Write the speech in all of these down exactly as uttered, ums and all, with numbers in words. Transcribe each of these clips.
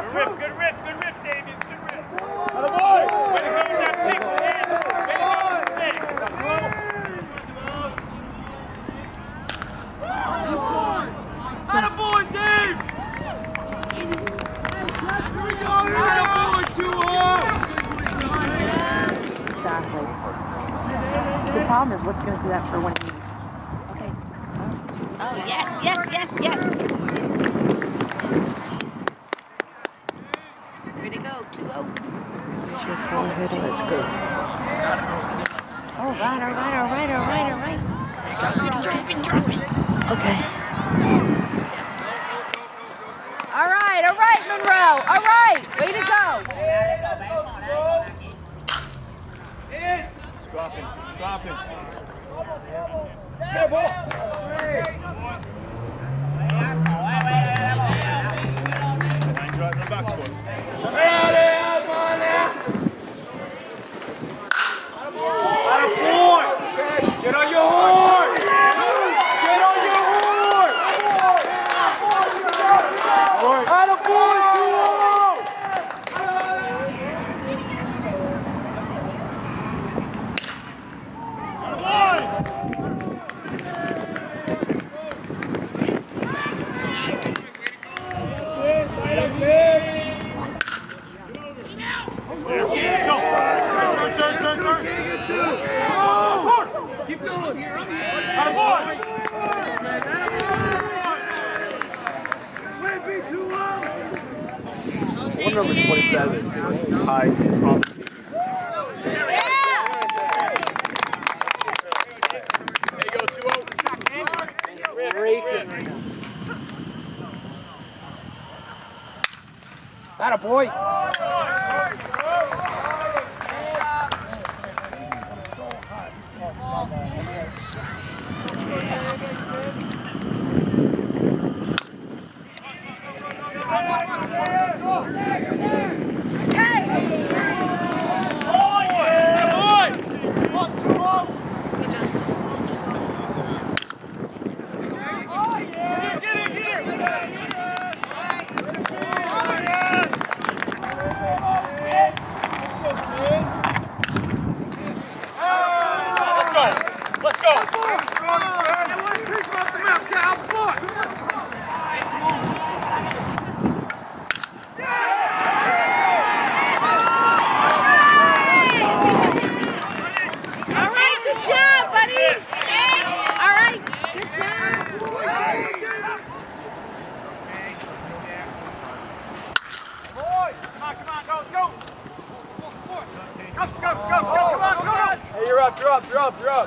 Good rip, good rip, good rip, David. Good rip. Way to go with that pick, man. Way to go with the pick. Attaboy, Dave! Here we go, here we go! two oh! Exactly. The problem is what's going to do that for when you... Okay. Oh, oh yes, yes, yes, yes. Way to go, two oh. Let's go. All right, all right, all right, all right, all right. Drop it, drop it. Okay. All right, all right, Monroe. All right, way to go. Drop it, drop it. Fair ball. Drive the back score. Attaboy! Get on your horse! Get on your horse! Attaboy, two oh! Let's go. Turn, turn, turn, turn. Keep going. Attaboy! One number twenty-seven. Tied. There you go, two oh. Attaboy. Let's go! Hey, you're up, you're up, you're up, you're up.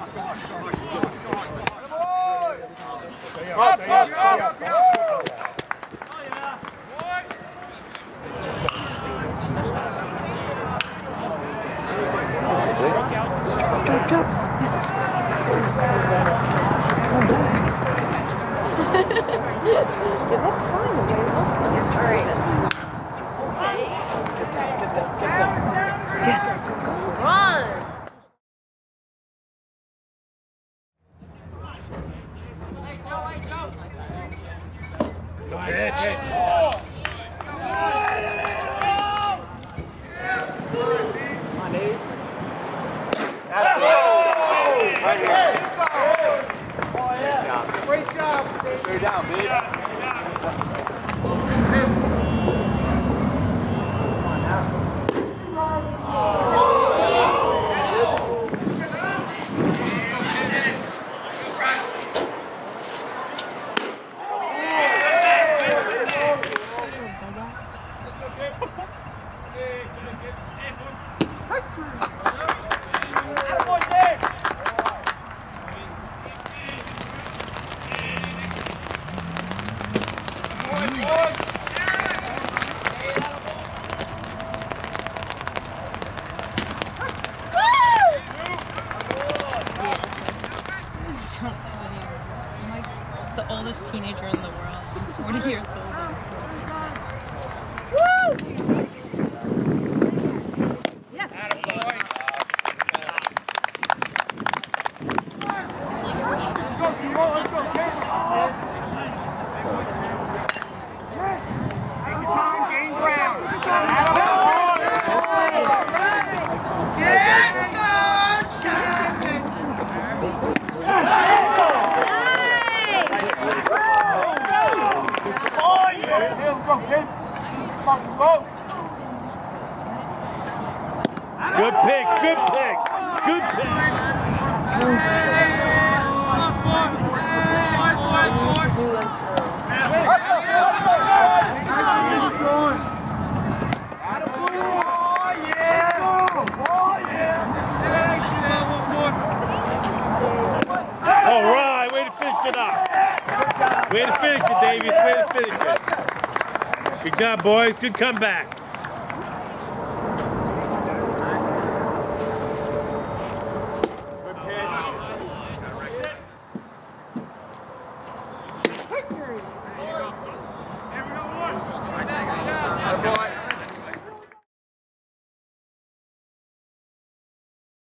Up, up, up, up, up. You look fine. Yes. Run. Great job. Stay down, babe. I'm like the oldest teenager in the world. I'm forty years old. I'm still Woo! Yes. Take your time, game. Good pick, good pick, good pick. All right, way to finish it up. Way to finish it, Davies. Way to finish it. Good job, boys. Good comeback.